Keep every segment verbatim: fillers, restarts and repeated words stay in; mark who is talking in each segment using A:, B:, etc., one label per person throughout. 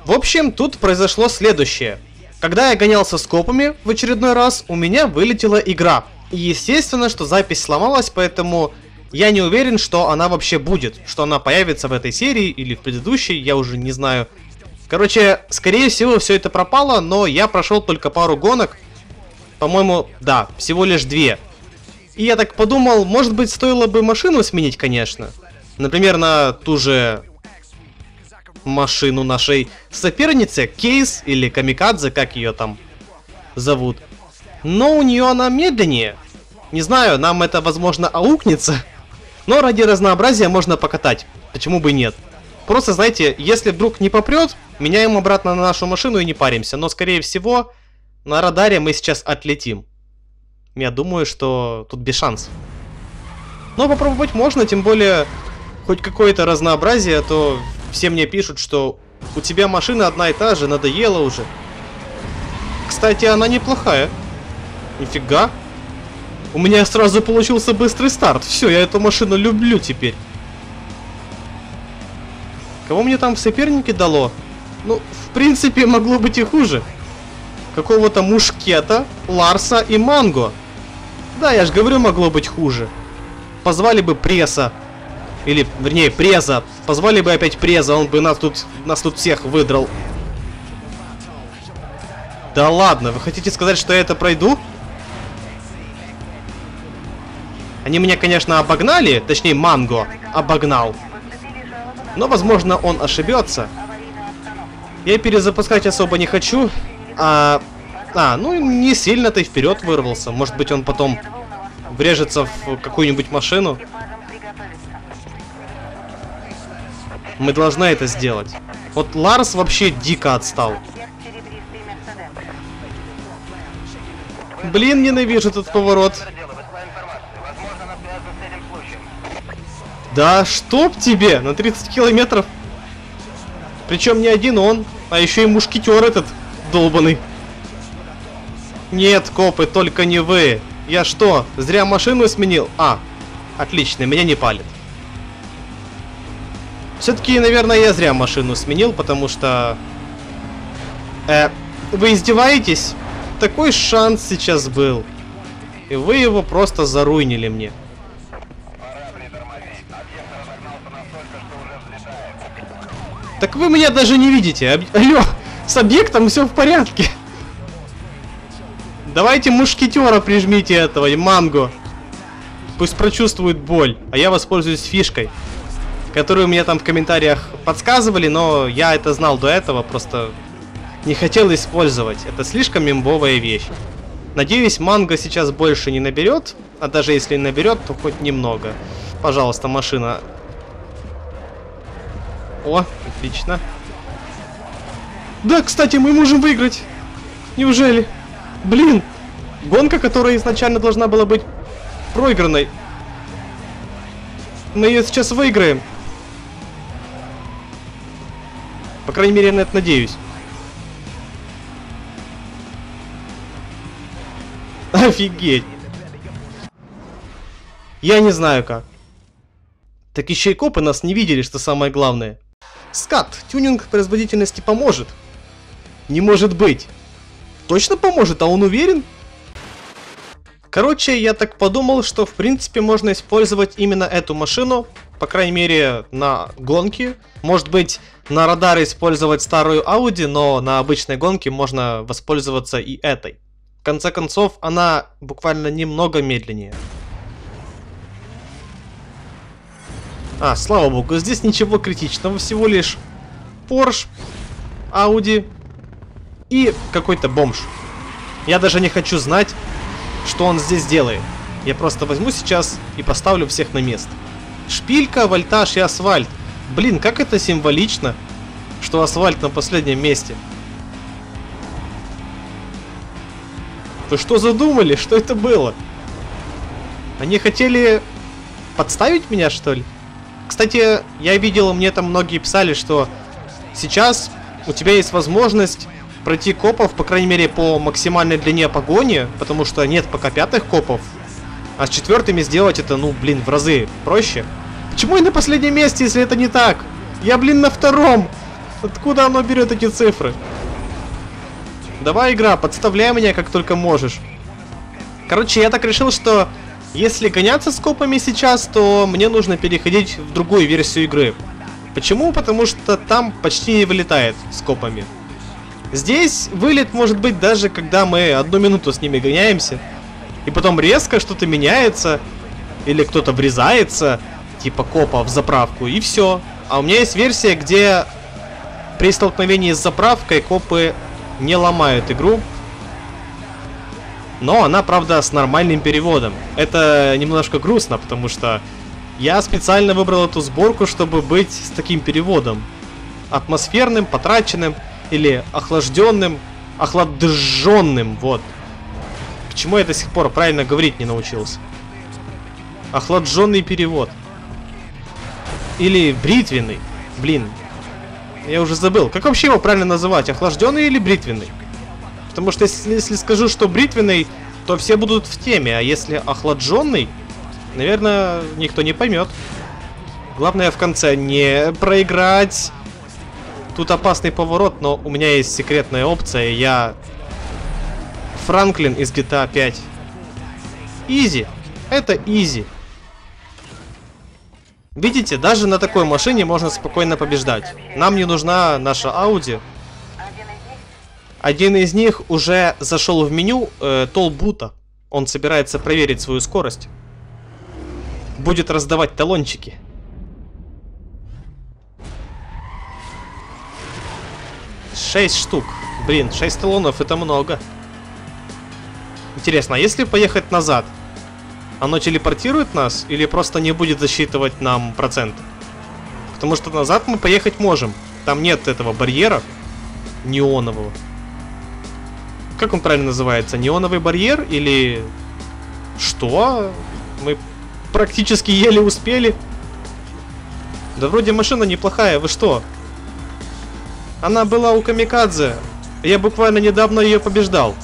A: В общем, тут произошло следующее. Когда я гонялся с копами в очередной раз, у меня вылетела игра. И естественно, что запись сломалась, поэтому я не уверен, что она вообще будет. Что она появится в этой серии или в предыдущей, я уже не знаю. Короче, скорее всего, все это пропало, но я прошел только пару гонок. По-моему, да, всего лишь две. И я так подумал, может быть, стоило бы машину сменить, конечно. Например, на ту же машину нашей соперницы, Кейс или Камикадзе, как ее там зовут. Но у нее она медленнее. Не знаю, нам это, возможно, аукнется. Но ради разнообразия можно покатать. Почему бы и нет? Просто, знаете, если вдруг не попрет, меняем обратно на нашу машину и не паримся. Но, скорее всего, на радаре мы сейчас отлетим. Я думаю, что тут без шансов. Но попробовать можно, тем более, хоть какое-то разнообразие, а то все мне пишут, что у тебя машина одна и та же, надоело уже. Кстати, она неплохая. Нифига. У меня сразу получился быстрый старт. Все, я эту машину люблю теперь. Кого мне там в сопернике дало? Ну, в принципе, могло быть и хуже. Какого-то Мушкета, Ларса и Манго. Да, я же говорю, могло быть хуже. Позвали бы Пресса. Или, вернее, Преза. Позвали бы опять Преза, он бы нас тут, нас тут всех выдрал. Да ладно, вы хотите сказать, что я это пройду? Они меня, конечно, обогнали. Точнее, Манго обогнал. Но, возможно, он ошибется. Я перезапускать особо не хочу. А, а ну, не сильно-то и вперед вырвался. Может быть, он потом врежется в какую-нибудь машину. Мы должны это сделать. Вот Ларс вообще дико отстал. Блин, ненавижу этот поворот. Да чтоб тебе! На тридцать километров. Причем не один он, а еще и мушкетер этот долбаный. Нет, копы, только не вы. Я что, зря машину сменил? А, отлично, меня не палит. Все-таки, наверное, я зря машину сменил, потому что... Э, вы издеваетесь? Такой шанс сейчас был. И вы его просто заруинили мне. Так вы меня даже не видите. Об... Алло, с объектом все в порядке. Давайте мушкетера прижмите этого и Манго. Пусть прочувствует боль. А я воспользуюсь фишкой, которую мне там в комментариях подсказывали, но я это знал до этого, просто не хотел использовать. Это слишком имбовая вещь. Надеюсь, Манго сейчас больше не наберет, а даже если наберет, то хоть немного. Пожалуйста, машина. О, отлично. Да, кстати, мы можем выиграть. Неужели? Блин, гонка, которая изначально должна была быть проигранной. Мы ее сейчас выиграем. По крайней мере, я на это надеюсь. Офигеть. Я не знаю как. Так еще и копы нас не видели, что самое главное. Скат, тюнинг производительности поможет. Не может быть. Точно поможет, а он уверен? Короче, я так подумал, что в принципе можно использовать именно эту машину. По крайней мере, на гонке. Может быть, на радаре использовать старую Audi, но на обычной гонке можно воспользоваться и этой. В конце концов, она буквально немного медленнее. А, слава богу, здесь ничего критичного, всего лишь Porsche, Audi и какой-то бомж. Я даже не хочу знать, что он здесь делает. Я просто возьму сейчас и поставлю всех на место. Шпилька, вольтаж и асфальт. Блин, как это символично, что асфальт на последнем месте. Вы что задумали? Что это было? Они хотели подставить меня, что ли? Кстати, я видел, мне там многие писали, что сейчас у тебя есть возможность пройти копов, по крайней мере, по максимальной длине погони, потому что нет пока пятых копов. А с четвертыми сделать это, ну, блин, в разы проще. Почему я на последнем месте, если это не так? Я, блин, на втором. Откуда оно берет эти цифры? Давай, игра, подставляй меня как только можешь. Короче, я так решил, что если гоняться с копами сейчас, то мне нужно переходить в другую версию игры. Почему? Потому что там почти не вылетает с копами. Здесь вылет может быть даже когда мы одну минуту с ними гоняемся, и потом резко что-то меняется, или кто-то врезается, типа копа в заправку, и все. А у меня есть версия, где при столкновении с заправкой копы не ломают игру. Но она, правда, с нормальным переводом. Это немножко грустно, потому что я специально выбрал эту сборку, чтобы быть с таким переводом. Атмосферным, потраченным или охлажденным, охладженным, вот. Почему я до сих пор правильно говорить не научился? Охлажденный перевод. Или бритвенный. Блин, я уже забыл. Как вообще его правильно называть? Охлажденный или бритвенный? Потому что если, если скажу, что бритвенный, то все будут в теме. А если охлажденный, наверное, никто не поймет. Главное в конце не проиграть. Тут опасный поворот, но у меня есть секретная опция. Я Франклин из джи ти эй пять. Изи. Это изи. Видите, даже на такой машине можно спокойно побеждать. Нам не нужна наша Ауди. Один из них уже зашел в меню э, Толбута. Он собирается проверить свою скорость. Будет раздавать талончики. Шесть штук. Блин, шесть талонов это много. Интересно, а если поехать назад, оно телепортирует нас или просто не будет засчитывать нам процент? Потому что назад мы поехать можем. Там нет этого барьера неонового. Как он правильно называется? Неоновый барьер или... Что? Мы практически еле успели. Да вроде машина неплохая, вы что? Она была у Камикадзе. Я буквально недавно ее побеждал.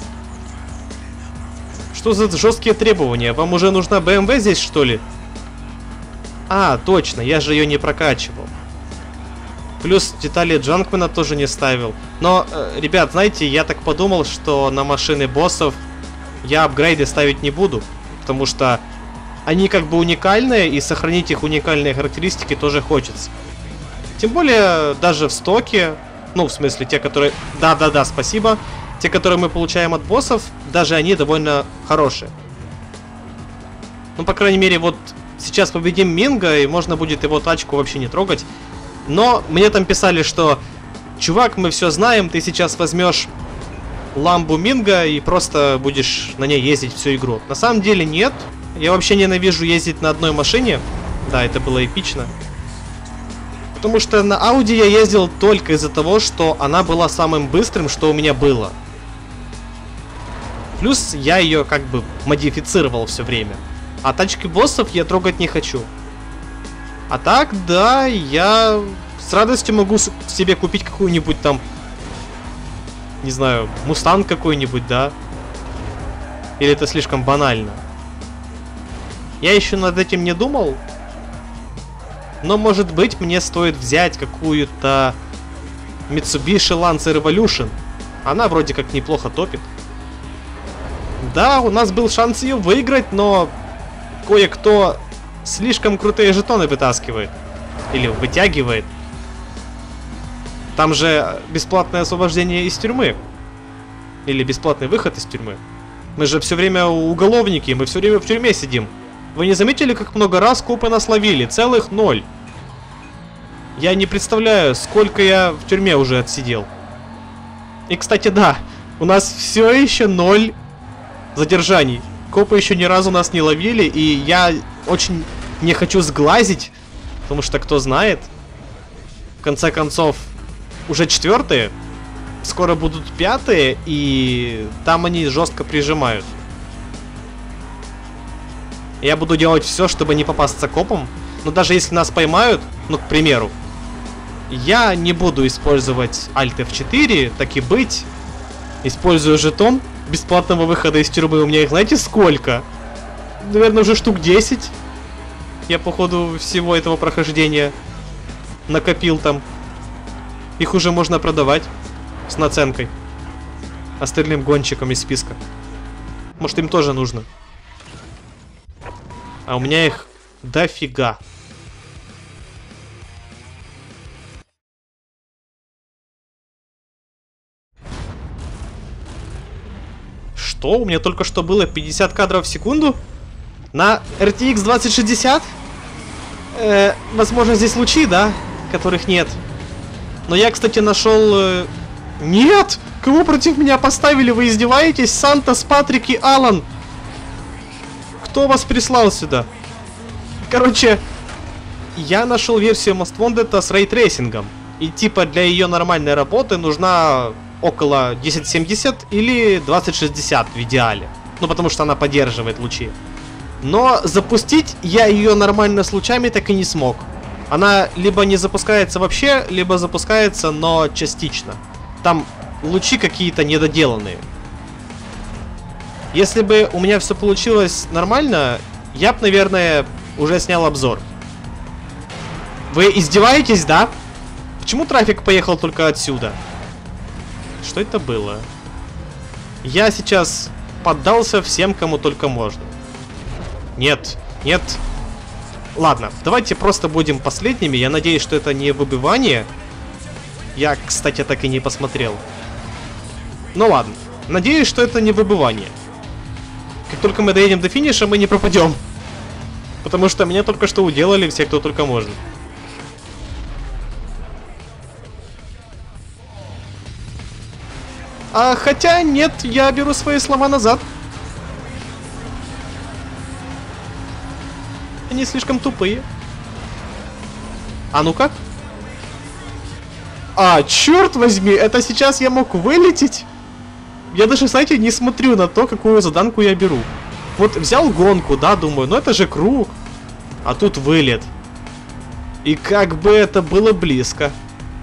A: Что за жесткие требования? Вам уже нужна бэ эм вэ здесь, что ли? А, точно, я же ее не прокачивал. Плюс детали Джанкмана тоже не ставил. Но, э, ребят, знаете, я так подумал, что на машины боссов я апгрейды ставить не буду. Потому что они как бы уникальные, и сохранить их уникальные характеристики тоже хочется. Тем более, даже в стоке, ну, в смысле, те, которые... Да-да-да, спасибо. Те, которые мы получаем от боссов, даже они довольно хорошие. Ну, по крайней мере, вот сейчас победим Минга, и можно будет его тачку вообще не трогать. Но мне там писали, что чувак, мы все знаем, ты сейчас возьмешь ламбу Минга и просто будешь на ней ездить всю игру. На самом деле нет. Я вообще ненавижу ездить на одной машине. Да, это было эпично. Потому что на Ауди я ездил только из-за того, что она была самым быстрым, что у меня было. Плюс я ее как бы модифицировал все время. А тачки боссов я трогать не хочу. А так, да, я с радостью могу себе купить какую-нибудь там, не знаю, Мустанг какой-нибудь, да? Или это слишком банально? Я еще над этим не думал. Но, может быть, мне стоит взять какую-то Mitsubishi Lancer Evolution. Она вроде как неплохо топит. Да, у нас был шанс ее выиграть, но кое-кто слишком крутые жетоны вытаскивает. Или вытягивает. Там же бесплатное освобождение из тюрьмы. Или бесплатный выход из тюрьмы. Мы же все время уголовники, мы все время в тюрьме сидим. Вы не заметили, как много раз копы нас ловили? Целых ноль. Я не представляю, сколько я в тюрьме уже отсидел. И, кстати, да, у нас все еще ноль задержаний. Копы еще ни разу нас не ловили, и я очень не хочу сглазить, потому что, кто знает, в конце концов, уже четвертые, скоро будут пятые, и там они жестко прижимают. Я буду делать все, чтобы не попасться копам. Но даже если нас поймают, ну, к примеру, я не буду использовать Alt эф четыре, так и быть. Использую жетон бесплатного выхода из тюрьмы. У меня их, знаете, сколько? Наверное, уже штук десять. Я по ходу всего этого прохождения накопил там. Их уже можно продавать с наценкой остальным гонщикам из списка. Может, им тоже нужно. А у меня их дофига. Что? У меня только что было пятьдесят кадров в секунду? На эр ти экс двадцать шестьдесят? Э, возможно, здесь лучи, да? Которых нет. Но я, кстати, нашел... Э... Нет! Кого против меня поставили? Вы издеваетесь? Сантос, Патрик и Алан. Кто вас прислал сюда? Короче, я нашел версию Most Wanted с рейтрейсингом. И типа для ее нормальной работы нужна около десять семьдесят или двадцать шестьдесят в идеале. Ну, потому что она поддерживает лучи. Но запустить я ее нормально с лучами так и не смог. Она либо не запускается вообще, либо запускается, но частично. Там лучи какие-то недоделанные. Если бы у меня все получилось нормально, я бы, наверное, уже снял обзор. Вы издеваетесь, да? Почему трафик поехал только отсюда? Что это было? Я сейчас поддался всем, кому только можно. Нет, нет. Ладно, давайте просто будем последними. Я надеюсь, что это не выбивание. Я, кстати, так и не посмотрел. Ну ладно. Надеюсь, что это не выбывание. Как только мы доедем до финиша, мы не пропадем. Потому что меня только что уделали все, кто только можно. А хотя нет, я беру свои слова назад. Они слишком тупые. А ну-ка. А, черт возьми, это сейчас я мог вылететь? Я даже, знаете, не смотрю на то, какую заданку я беру. Вот взял гонку, да, думаю, ну это же круг. А тут вылет. И как бы это было близко.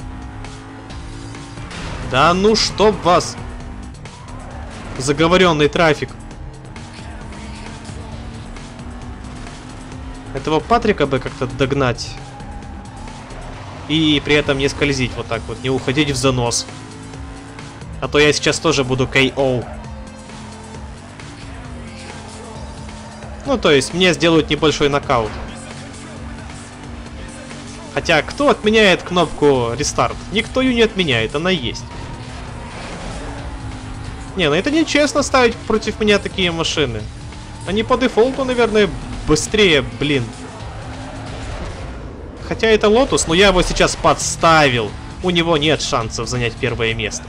A: Да ну чтоб вас. Заговоренный трафик. Этого Патрика бы как-то догнать. И при этом не скользить вот так вот, не уходить в занос. А то я сейчас тоже буду кей о. Ну, то есть, мне сделают небольшой нокаут. Хотя, кто отменяет кнопку рестарт? Никто ее не отменяет, она есть. Не, ну это нечестно ставить против меня такие машины. Они по дефолту, наверное, быстрее, блин. Хотя это Лотус, но я его сейчас подставил. У него нет шансов занять первое место.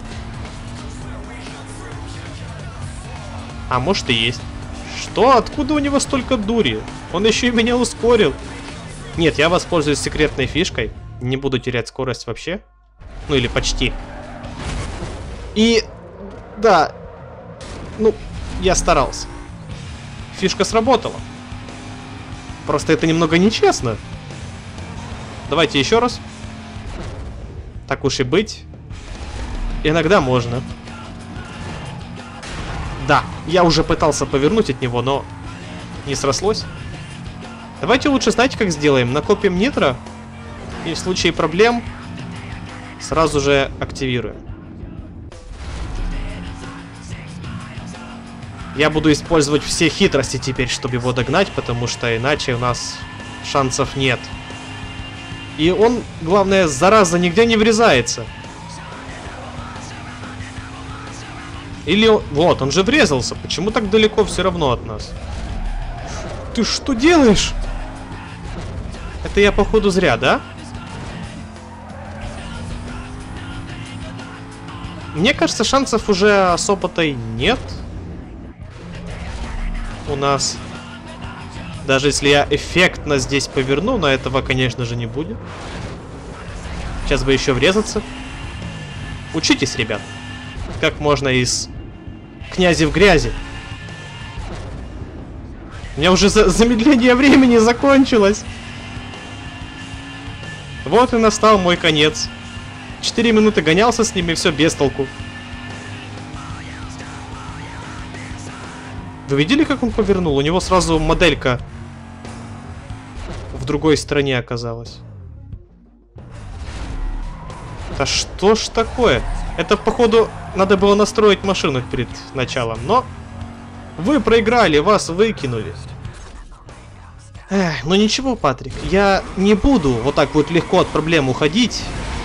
A: А может и есть. Что? Откуда у него столько дури? Он еще и меня ускорил. Нет, я воспользуюсь секретной фишкой. Не буду терять скорость вообще. Ну или почти. И... Да. Ну, я старался. Фишка сработала. Просто это немного нечестно. Давайте еще раз. Так уж и быть. Иногда можно. Да, я уже пытался повернуть от него, но не срослось. Давайте лучше, знаете, как сделаем? Накопим нитро. И в случае проблем сразу же активируем. Я буду использовать все хитрости теперь, чтобы его догнать, потому что иначе у нас шансов нет. И он, главное, зараза, нигде не врезается. Или... Вот, он же врезался. Почему так далеко все равно от нас? Ты что делаешь? Это я, походу, зря, да? Мне кажется, шансов уже особо-то и нет. У нас... Даже если я эффектно здесь поверну, но этого, конечно же, не будет. Сейчас бы еще врезаться. Учитесь, ребят. Как можно из князя в грязи. У меня уже за замедление времени закончилось. Вот и настал мой конец. Четыре минуты гонялся с ними, все без толку. Вы видели, как он повернул? У него сразу моделька в другой стороне оказалась. Да что ж такое? Это, походу, надо было настроить машину перед началом, но... Вы проиграли, вас выкинули. Эх, ну ничего, Патрик, я не буду вот так вот легко от проблем уходить.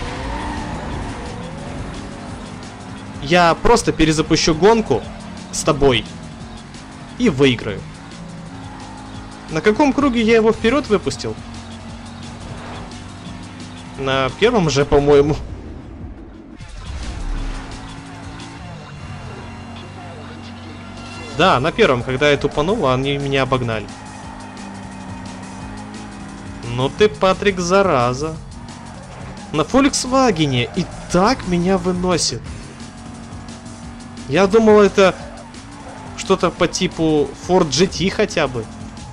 A: Я просто перезапущу гонку с тобой и выиграю. На каком круге я его вперед выпустил? На первом же, по-моему. Да, на первом, когда я тупанул, они меня обогнали. Ну ты, Патрик, зараза. На Фольксвагене и так меня выносит. Я думал, это что-то по типу Ford джи ти хотя бы.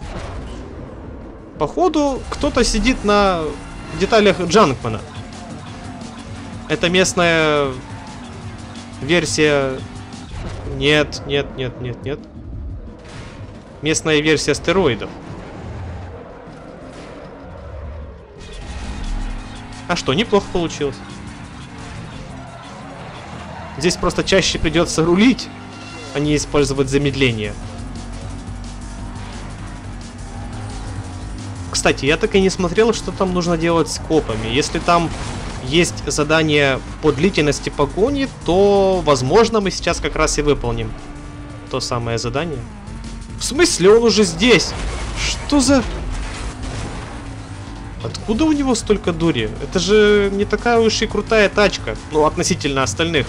A: Походу, кто-то сидит на деталях Джанкмана. Это местная версия... Нет, нет, нет, нет, нет. Местная версия стероидов. А что, неплохо получилось. Здесь просто чаще придется рулить, а не использовать замедление. Кстати, я так и не смотрел, что там нужно делать с копами. Если там есть задание по длительности погони, то, возможно, мы сейчас как раз и выполним то самое задание. В смысле, он уже здесь? Что за... Откуда у него столько дури? Это же не такая уж и крутая тачка. Ну, относительно остальных.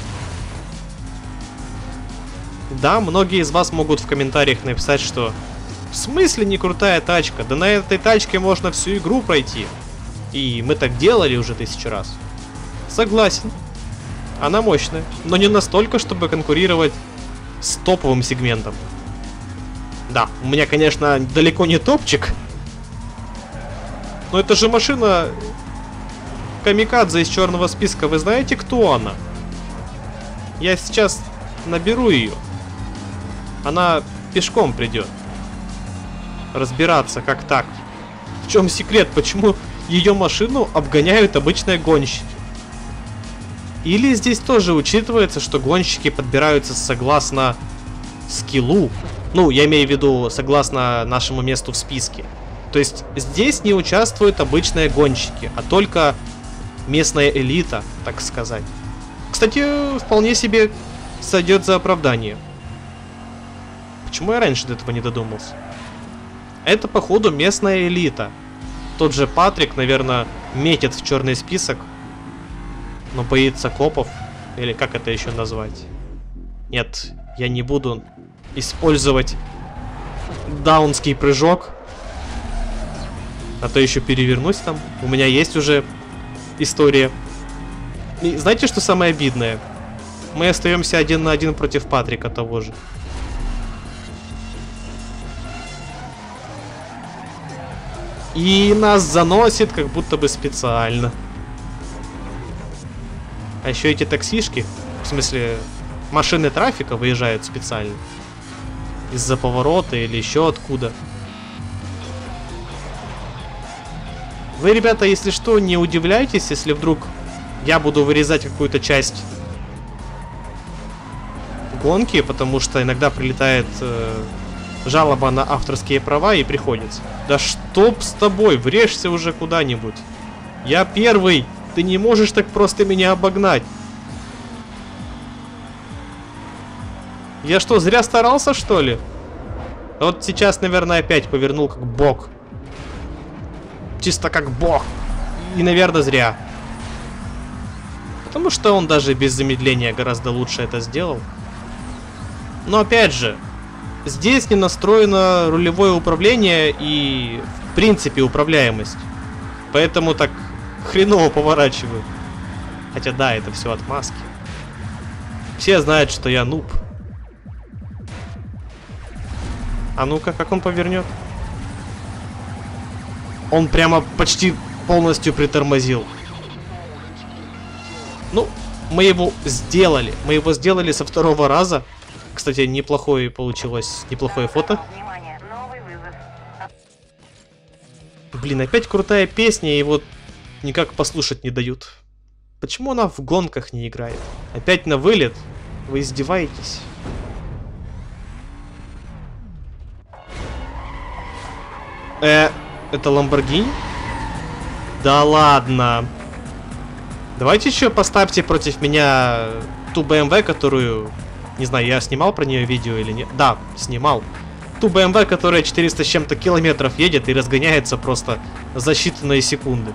A: Да, многие из вас могут в комментариях написать, что... В смысле не крутая тачка? Да на этой тачке можно всю игру пройти. И мы так делали уже тысячу раз. Согласен. Она мощная. Но не настолько, чтобы конкурировать с топовым сегментом. Да, у меня, конечно, далеко не топчик. Но это же машина Камикадзе из черного списка. Вы знаете, кто она? Я сейчас наберу ее. Она пешком придет. Разбираться, как так. В чем секрет? Почему ее машину обгоняют обычные гонщики? Или здесь тоже учитывается, что гонщики подбираются согласно скиллу? Ну, я имею в виду согласно нашему месту в списке. То есть здесь не участвуют обычные гонщики, а только местная элита, так сказать. Кстати, вполне себе сойдет за оправдание. Почему я раньше до этого не додумался? Это, походу, местная элита. Тот же Патрик, наверное, метит в черный список, но боится копов. Или как это еще назвать? Нет, я не буду использовать даунский прыжок. А то еще перевернусь там. У меня есть уже история. И знаете, что самое обидное? Мы остаемся один на один против Патрика того же. И нас заносит, как будто бы специально. А еще эти таксишки, в смысле, машины трафика выезжают специально. Из-за поворота или еще откуда. Вы, ребята, если что, не удивляйтесь, если вдруг я буду вырезать какую-то часть гонки, потому что иногда прилетает э, жалоба на авторские права и приходится. Да чтоб с тобой, врежься уже куда-нибудь. Я первый, ты не можешь так просто меня обогнать. Я что, зря старался, что ли? Вот сейчас, наверное, опять повернул как бог. Чисто как бог. И, наверное, зря. Потому что он даже без замедления гораздо лучше это сделал. Но опять же, здесь не настроено рулевое управление и, в принципе, управляемость. Поэтому так хреново поворачиваю. Хотя да, это все отмазки. Все знают, что я нуб. А ну-ка, как он повернет? Он прямо почти полностью притормозил. Ну, мы его сделали. Мы его сделали со второго раза. Кстати, неплохое получилось, неплохое фото. Блин, опять крутая песня, и вот никак послушать не дают. Почему она в гонках не играет? Опять на вылет? Вы издеваетесь? Э, это Ламборгини? Да ладно. Давайте еще поставьте против меня ту бэ эм вэ, которую... Не знаю, я снимал про нее видео или нет. Да, снимал. Ту бэ эм вэ, которая четыреста с чем-то километров едет и разгоняется просто за считанные секунды.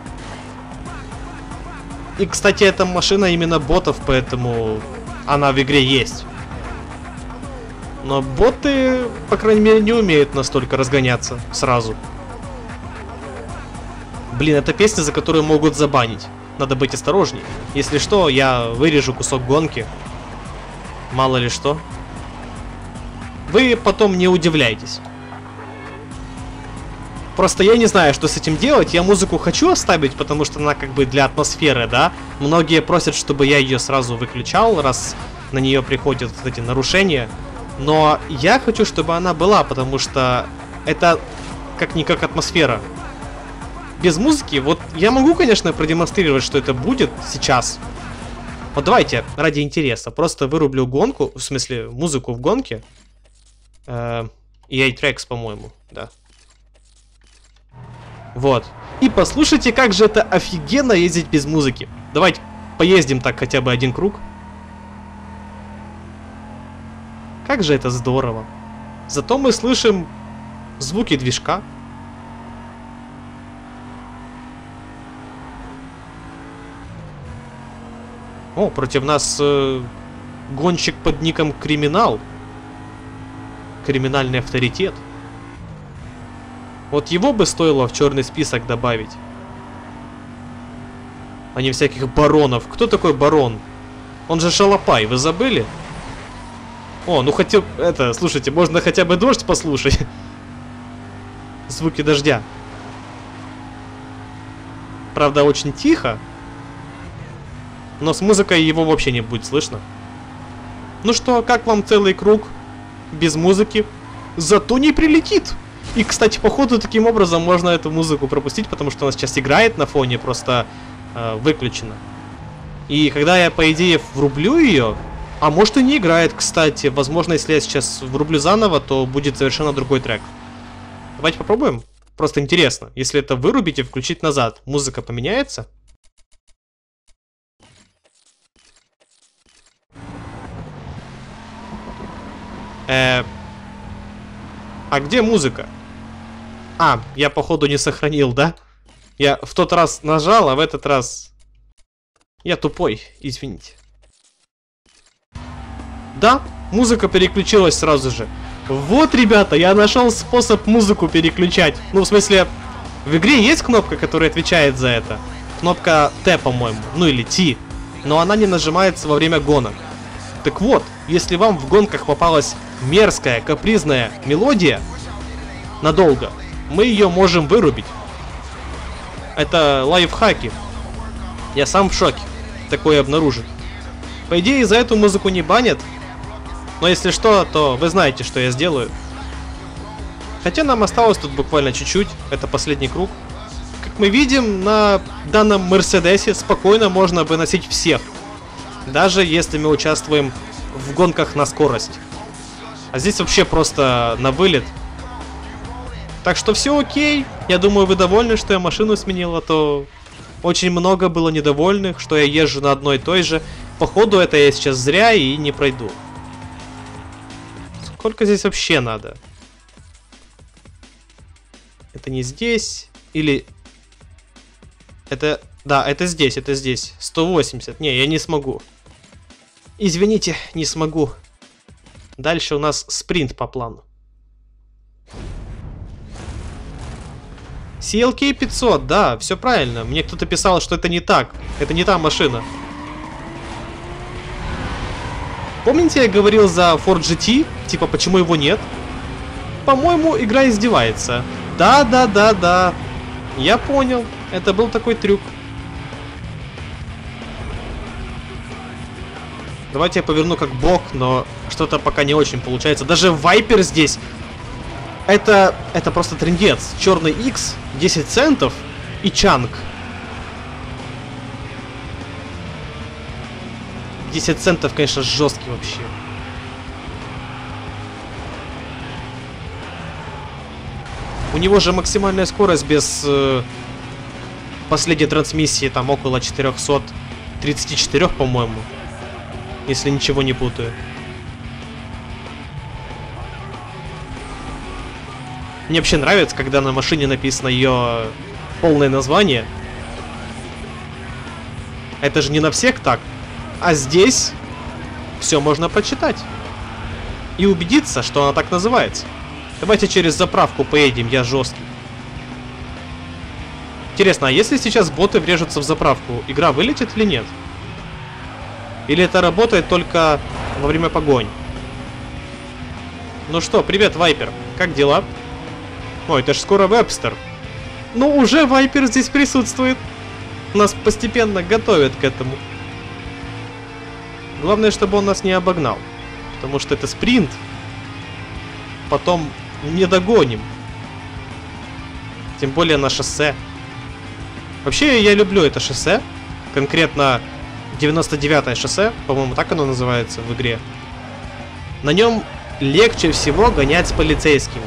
A: И, кстати, эта машина именно ботов, поэтому она в игре есть. Но боты, по крайней мере, не умеют настолько разгоняться сразу. Блин, это песня, за которую могут забанить. Надо быть осторожней. Если что, я вырежу кусок гонки. Мало ли что. Вы потом не удивляйтесь. Просто я не знаю, что с этим делать. Я музыку хочу оставить, потому что она как бы для атмосферы, да? Многие просят, чтобы я ее сразу выключал, раз на нее приходят вот эти нарушения. Но я хочу, чтобы она была, потому что это как-никак атмосфера. Без музыки, вот я могу, конечно, продемонстрировать, что это будет сейчас. Вот давайте, ради интереса, просто вырублю гонку, в смысле, музыку в гонке. Э, и эй Tracks, по-моему, да. Вот. И послушайте, как же это офигенно ездить без музыки. Давайте поездим так хотя бы один круг. Как же это здорово. Зато мы слышим звуки движка. О, против нас э, гонщик под ником Криминал. Криминальный авторитет. Вот его бы стоило в черный список добавить. А не всяких баронов. Кто такой барон? Он же шалопай, вы забыли? О, ну хотя... Это, слушайте, можно хотя бы дождь послушать. Звуки дождя. Правда, очень тихо. Но с музыкой его вообще не будет слышно. Ну что, как вам целый круг без музыки? Зато не прилетит. И, кстати, походу, таким образом можно эту музыку пропустить, потому что она сейчас играет на фоне, просто э, выключена. И когда я, по идее, врублю ее... А может и не играет, кстати. Возможно, если я сейчас врублю заново, то будет совершенно другой трек. Давайте попробуем. Просто интересно. Если это вырубить и включить назад, музыка поменяется? Э, а где музыка? А, я походу не сохранил, да? Я в тот раз нажал, а в этот раз... Я тупой, извините. Да, музыка переключилась сразу же. Вот, ребята, я нашел способ музыку переключать. Ну, в смысле, в игре есть кнопка, которая отвечает за это. Кнопка Т, по-моему. Ну, или Т. Но она не нажимается во время гонок. Так вот, если вам в гонках попалась мерзкая, капризная мелодия надолго, мы ее можем вырубить. Это лайфхаки. Я сам в шоке такое обнаружить. По идее, за эту музыку не банят. Но если что, то вы знаете, что я сделаю. Хотя нам осталось тут буквально чуть-чуть. Это последний круг. Как мы видим, на данном Мерседесе спокойно можно выносить всех. Даже если мы участвуем в гонках на скорость. А здесь вообще просто на вылет. Так что все окей. Я думаю, вы довольны, что я машину сменил, а то очень много было недовольных, что я езжу на одной и той же. Походу, это я сейчас зря и не пройду. Сколько здесь вообще надо? Это не здесь? Или... Это... Да, это здесь, это здесь. сто восемьдесят. Не, я не смогу. Извините, не смогу. Дальше у нас спринт по плану. си эл кей пятьсот, да, все правильно. Мне кто-то писал, что это не так. Это не та машина. Помните, я говорил за Ford джи ти? Типа, почему его нет? По-моему, игра издевается. Да, да, да, да. Я понял. Это был такой трюк. Давайте я поверну как бог, но что-то пока не очень получается. Даже Вайпер здесь. Это, это просто трындец. Черный X, десять центов и Чанг. десять центов, конечно, жесткий вообще. У него же максимальная скорость без э, последней трансмиссии там около четырёхсот тридцати четырёх, по-моему. Если ничего не путаю. Мне вообще нравится, когда на машине написано ее полное название. Это же не на всех так. А здесь все можно прочитать. И убедиться, что она так называется. Давайте через заправку поедем, я жесткий. Интересно, а если сейчас боты врежутся в заправку, игра вылетит или нет? Или это работает только во время погонь? Ну что, привет, Вайпер. Как дела? Ой, это ж скоро Вебстер. Ну, уже Вайпер здесь присутствует. Нас постепенно готовят к этому. Главное, чтобы он нас не обогнал. Потому что это спринт. Потом не догоним. Тем более на шоссе. Вообще, я люблю это шоссе. Конкретно девяносто девятое шоссе. По-моему, так оно называется в игре. На нем легче всего гонять с полицейскими.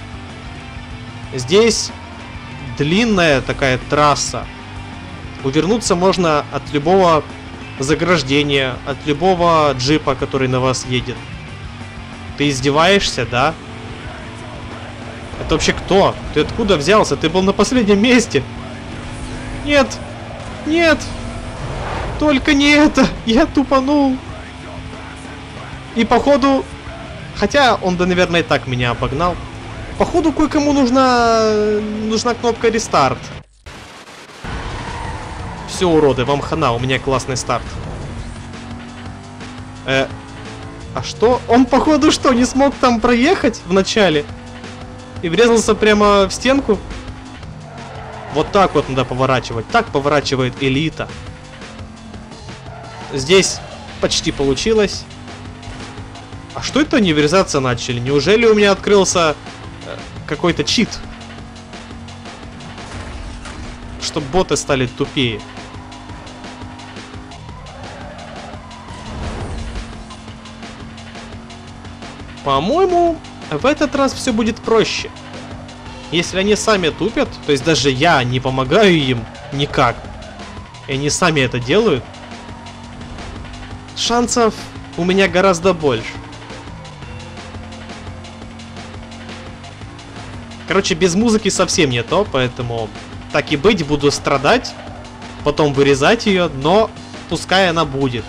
A: Здесь длинная такая трасса. Увернуться можно от любого заграждения, от любого джипа, который на вас едет. Ты издеваешься, да? Это вообще кто? Ты откуда взялся? Ты был на последнем месте. Нет! Нет! Только не это! Я тупанул! И походу... Хотя он, да, наверное, и так меня обогнал. Походу, кое-кому нужна... нужна кнопка рестарт. Все, уроды, вам хана, у меня классный старт. Э, а что? Он, походу, что, не смог там проехать в начале? И врезался прямо в стенку? Вот так вот надо поворачивать. Так поворачивает элита. Здесь почти получилось. А что это они врезаться начали? Неужели у меня открылся э, какой-то чит? Чтоб боты стали тупее. По-моему, в этот раз все будет проще. Если они сами тупят, то есть даже я не помогаю им никак, и они сами это делают, шансов у меня гораздо больше. Короче, без музыки совсем не то, поэтому так и быть, буду страдать, потом вырезать ее, но пускай она будет.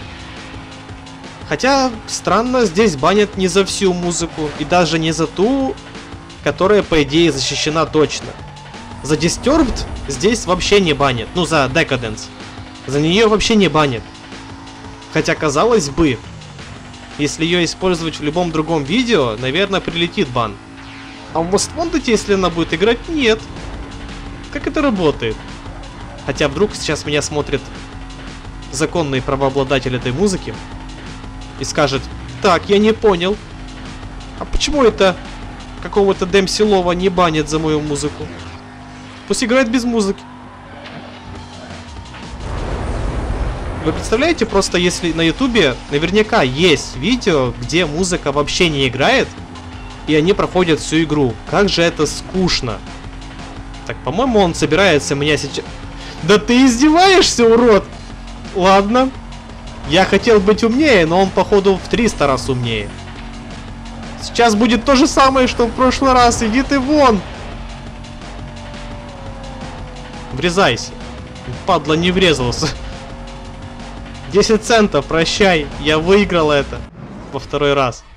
A: Хотя, странно, здесь банят не за всю музыку, и даже не за ту, которая, по идее, защищена точно. За Disturbed здесь вообще не банят, ну, за Decadence. За нее вообще не банят. Хотя, казалось бы, если ее использовать в любом другом видео, наверное, прилетит бан. А в Most Wanted, если она будет играть, нет. Как это работает? Хотя вдруг сейчас меня смотрит законный правообладатель этой музыки и скажет: так, я не понял, а почему это какого-то Дэмси Лова не банят за мою музыку? Пусть играет без музыки. Вы представляете, просто если на ютубе наверняка есть видео, где музыка вообще не играет, и они проходят всю игру. Как же это скучно. Так, по-моему, он собирается меня сейчас... Да ты издеваешься, урод! Ладно. Я хотел быть умнее, но он, походу, в триста раз умнее. Сейчас будет то же самое, что в прошлый раз. Иди ты вон! Врезайся. Падла, не врезался. десять центов, прощай. Я выиграл это во второй раз.